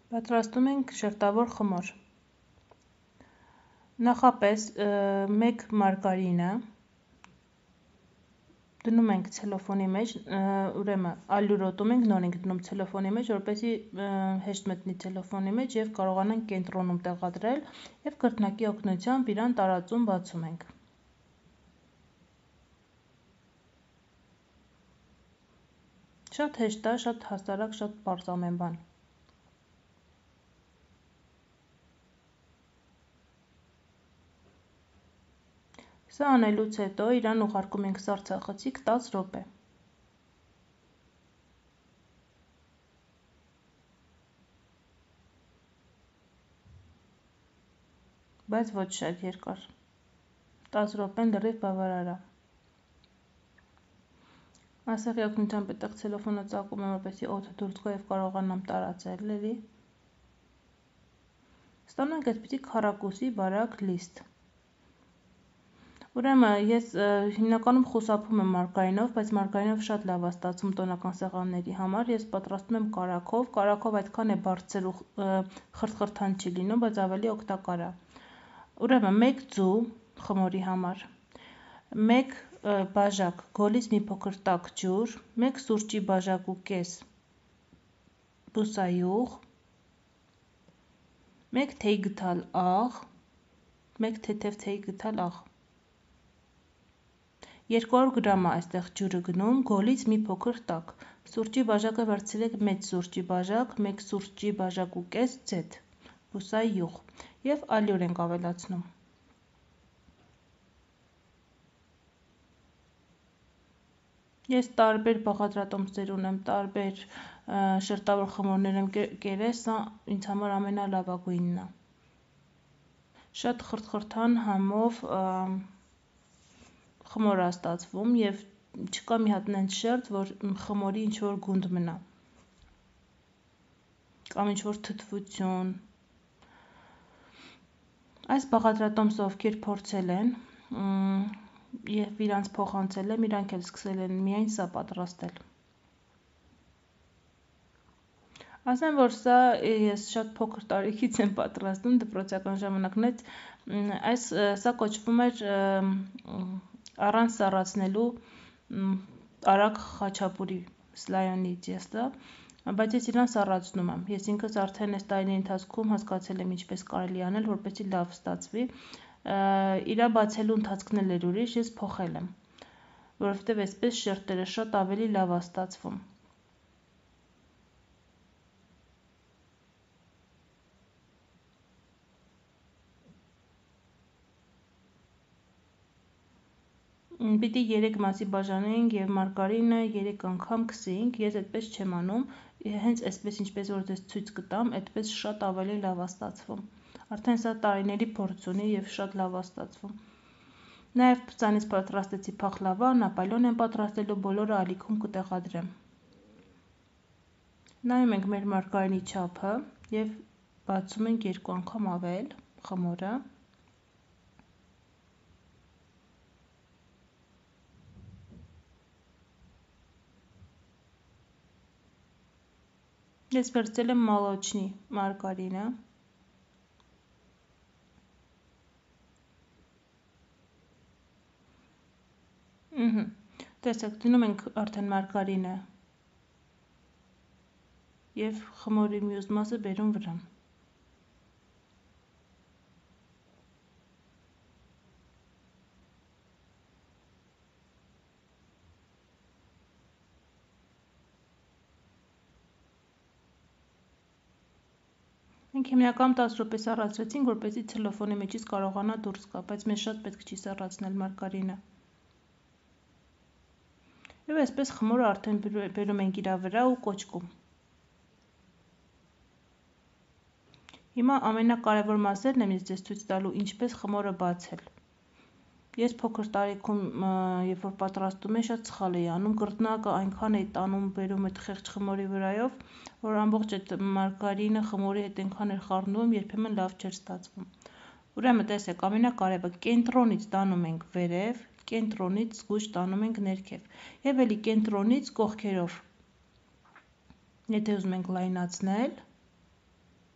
Պատրաստում ենք շերտավոր խմոր։ Նախապես մեկ մարգարինը դնում ենք ցելոֆոնի մեջ, ուրեմն ալյուրոտում ենք, նոր ենք դնում ցելոֆոնի մեջ, որպեսզի հեշտ մտնի ցելոֆոնի մեջ եւ կարողանանք կենտրոնում տեղադրել եւ կրկնակի օգնությամբ իրան տարածում բացում ենք։ Շատ հեշտ է, շատ հասարակ, շատ պարզ ամեն բան։ Սա անելուց հետո իրան ուղարկում ենք սառցախցիկ 10 րոպե։ Բայց ոչ շատ երկար։ 10 րոպեն լրիվ բավարար է։ Ասեղի օգնությամբ այդտեղ ցելոֆոնը ծակում եմ, որպեսզի օդը դուրս գա եւ կարողանամ տարածել էլի։ Ստանանք այդպիսի քառակուսի բարակ լիստ։ Ուրեմն ես հիմնականում խուսափում եմ մարգարինով, բայց մարգարինով շատ լավ է ստացվում տոնական սեղանների համար։ Ես պատրաստում եմ կարագով, կարագով այդքան է բարձր ու խրթխրթան չի լինում, բայց ավելի օգտակար է։ Ուրեմն 1 ձու խմորի համար, 1 բաժակ գոլից մի փոքր տաք ջուր, 1 սուրճի բաժակ ու կես բուսայուղ, 1 թեյ գդալ աղ, 1 թեթև թեյ գդալ աղ։ 200 գրամ է այստեղ ջուրը գնում, գոլից մի փոքր տաք, սուրճի բաժակը վերցրեք մեծ սուրճի բաժակ, 1 սուրճի բաժակ ու կես ձեթ, բուսայի յուղ և ալյուր ենք ավելացնում։ Ես տարբեր բաղադրատոմսեր ունեմ, տարբեր շերտավոր խմորներ եմ կերել, սա ինձ համար ամենալավագույնն է։ Շատ խրթխրթան համով խմոր է ստացվում և չկա մի հատ նենց շերտ, որ խմորի ինչ-որ գունդ մնա, կամ ինչ-որ թթվություն։ Այս բաղադրատոմսը ովքեր փորձել են և իրանց փոխանցել եմ, իրանք էլ սկսել են միայն սա պատրաստել։ Ասեմ, որ սա ես շատ փոքր տարիքից եմ պատրաստում, դպրոցական ժամանակներից, սա կոչվում էր առանց սառացնելու արագ խաչապուրի սլայոնի ձեստը, բայց ես իրան սառացնում եմ, ես ինքս արդեն այս տարիների ընթացքում հասկացել եմ ինչպես կարելի անել, որպեսզի լավ ստացվի, իրա բացելու ընթացքն էլ էր ուրիշ, ես փոխել եմ, որովհետև այսպես շերտերը շատ ավելի լավ է ստացվում։ Պիտի 3 մասի բաժանեինք և մարգարինը 3 անգամ քսեինք, ես այդպես չեմ անում, հենց այսպես ինչպես որ ձեզ ցույց կտամ, այդպես շատ ավելի լավ է ստացվում։ Արդեն սա տարիների փորձ ունի և շատ լավ է ստացվում։ Նաև սանից պատրաստեցի փախլավա, նապոլեոն եմ պատրաստելու, բոլորը ալիքում կտեղադրեմ։ Նայում ենք մեր մարգարինի չափը և բացում ենք 2 անգամ ավել խմորը։ Ես վերցրել եմ մոլոչնի մարգարինը։ Տեսեք, դնում ենք արդեն մարգարինը և խմորի մյուս մասը բերում վրան։ Մենք հիմնականում 10 րոպե սառացրեցինք, որպեսզի ցելոֆոնի մեջից կարողանա դուրս գա, բայց մեզ շատ պետք չի սառացնել մարգարինը։ Եվ այսպես խմորը արդեն բերում ենք իրա վրա ու կոճկում։ Հիմա ամենակարևոր մասերն եմ ես ձեզ ցույց տալու ինչպես խմորը բացել։ Ես փոքր տարիքում, երբ որ պատրաստում էի, շատ սխալ էի անում, կրտնակը այնքան էի տանում բերում այդ խեղճ խմորի վրայով, որ ամբողջ այդ մարգարինը խմորի հետ այնքան էր խառնվում, երբեմն լավ չէր ստացվում։ Ուրեմն տեսեք, ամենակարևորը կենտրոնից տանում ենք վերև, կենտրոնից զգույշ տանում ենք ներքև եւ էլի կենտրոնից կողքերով։ Եթե ուզում ենք լայնացնել,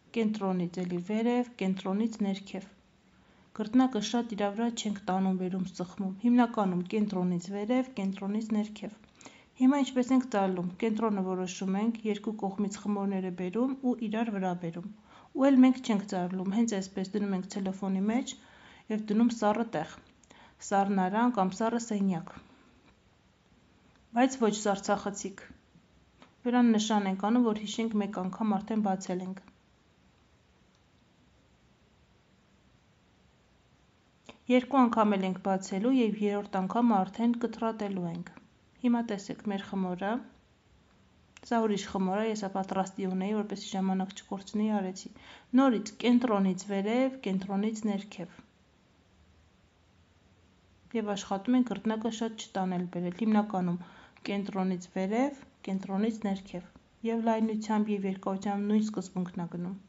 կենտրոնից էլի վերև, կենտրոնից ներքև։ Կրտնակը շատ իրա վրա չենք տանում վերում սխմում, հիմնականում կենտրոնից վերև, կենտրոնից ներքև։ Հիմա ինչպես ենք ծալում, կենտրոնը որոշում ենք, երկու կողմից խմորները բերում ու իրար վրա բերում։ Ու էլ մենք չենք ծալում, հենց այսպես դնում ենք ցելոֆոնի մեջ և դնում սառը տեղ, սառնարան կամ սառը սենյակ, բայց ոչ սառցախցիկ։ Վրան նշան ենք անում, որ հիշենք մեկ անգամ արդեն բացել ենք։ Երկու անգամ էլ ենք բացելու և երրորդ անգամը արդեն կտրատելու ենք։ Հիմա տեսեք մեր խմորը, սա ուրիշ խմոր է, ես պատրաստի ունեի, որպեսզի ժամանակ չկորցնեի, արեցի։ Նորից կենտրոնից վերև, կենտրոնից ներքև։ Եվ աշխատում ենք կրտնակը շատ չտանել բերել, հիմնականում կենտրոնից վերև, կենտրոնից ներքև։ Եվ լայնությամբ և երկարությամբ նույն սկզբունքն է գնում։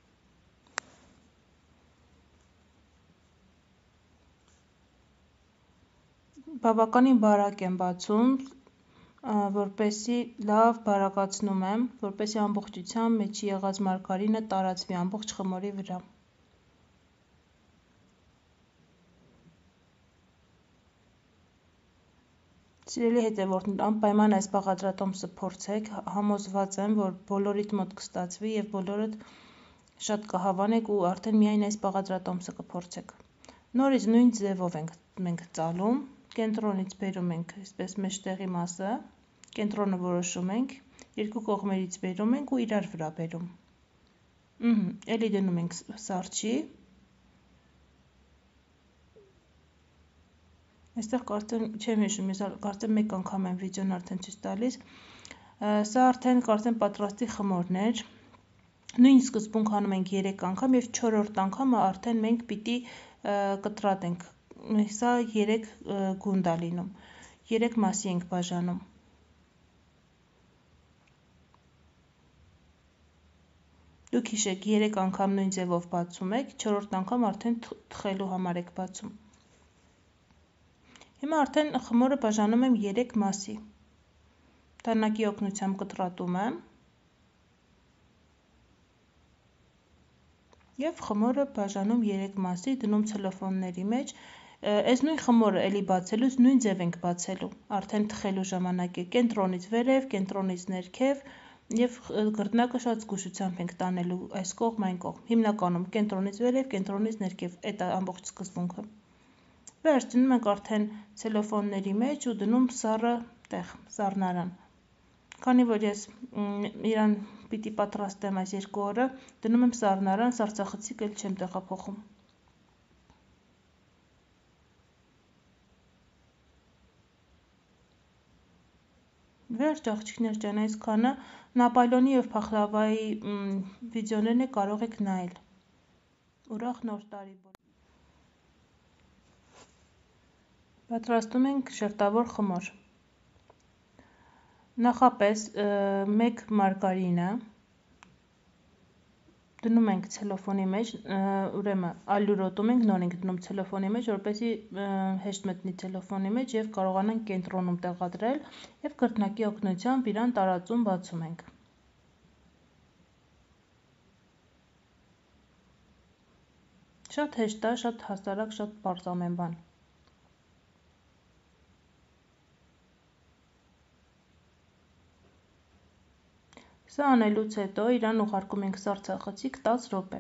Բավականին բարակ եմ բացում, որպեսզի լավ բարակացնում եմ, որպեսզի ամբողջությամբ մեջի եղած մարգարինը տարածվի ամբողջ խմորի վրա։ Սիրելի հետևորդներ, անպայման այս բաղադրատոմսը փորձեք, համոզված եմ, որ բոլորիդ մոտ կստացվի և բոլորդ շատ կհավանեք ու արդեն միայն այս բաղադրատոմսը կփորձեք։ Նորից նույն ձևով ենք մենք ծալում, կենտրոնից բերում ենք այսպես մեջտեղի մասը, կենտրոնը որոշում ենք, երկու կողմերից բերում ենք ու իրար վրա բերում։ Էլի դնում ենք սառչի։ Այստեղ կարծեմ չեմ հիշում, ես կարծեմ մեկ անգամ եմ վիդեոն արդեն ցույց տալիս։ Սա արդեն կարծեմ պատրաստի խմորն էր։ Նույն սկզբունք անում ենք 3 անգամ և 4-րդ անգամը արդեն մենք պիտի կտրատենք։ Սա 3 գունդ է լինում, 3 մասի ենք բաժանում։ Դուք հիշեք 3 անգամ նույն ձևով բացում եք, 4-րդ անգամ արդեն թխելու համար եք բացում։ Հիմա արդեն խմորը բաժանում եմ 3 մասի։ Դանակի օգնությամբ կտրատում եմ և խմորը բաժանում 3 մասի, դնում ցելոֆոնների մեջ։ Այս նույն խմորը էլի բացելուց նույն ձև ենք բացելու, արդեն թխելու ժամանակ է կենտրոնից վերև, կենտրոնից ներքև և կրտնակը շատ զգուշությամբ ենք տանելու այս կողմ, այն կողմ, հիմնականում կենտրոնից վերև, կենտրոնից ներքև, այդ է ամբողջ սկզբունքը։ Վերջ դնում ենք արդեն ցելոֆոնների մեջ ու դնում սառը տեղ, սառնարան։ Քանի որ ես իրան պիտի պատրաստեմ այս 2 օրը, դնում եմ սառնարան, սառցախցիկ էլ չեմ տեղափոխում։ Վերջ աղջիկներ ջան, այսքանը Նապոլեոնի և փախլավայի վիդեոներն կարող եք նայել։ Ուրախ նոր տարի բոլորիդ։ Պատրաստում ենք շերտավոր խմոր։ Նախապես 1 մարգարինը դնում ենք ցելոֆոնի մեջ, ուրեմն ալյուրոտում ենք, նոր ենք դնում ցելոֆոնի մեջ, որպեսզի հեշտ մտնի ցելոֆոնի մեջ և կարողանանք կենտրոնում տեղադրել և կրտնակի օգնությամբ իրան տարածում բացում ենք։ Շատ հեշտ է, շատ հասարակ, շատ պարզ ամեն բան։ Սա անելուց հետո իրան ուղարկում ենք սառցախցիկ 10 րոպե։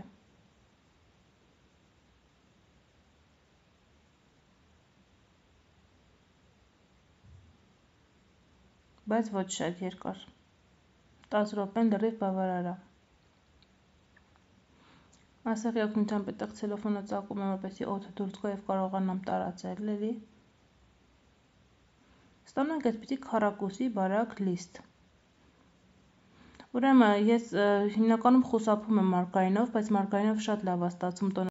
Բայց ոչ շատ երկար։ 10 րոպեն լրիվ բավարար է։ Ասեղի օգնությամբ այդտեղ ցելոֆոնը ծակում եմ, որպեսզի օդը դուրս գա և կարողանամ տարածել էլի։ Ստանում ենք այդպիսի քառակուսի բարակ լիստ։ Ուրեմն ես հիմնականում խուսափում եմ մարգարինով, բայց մարգարինով շատ լավ է ստացվում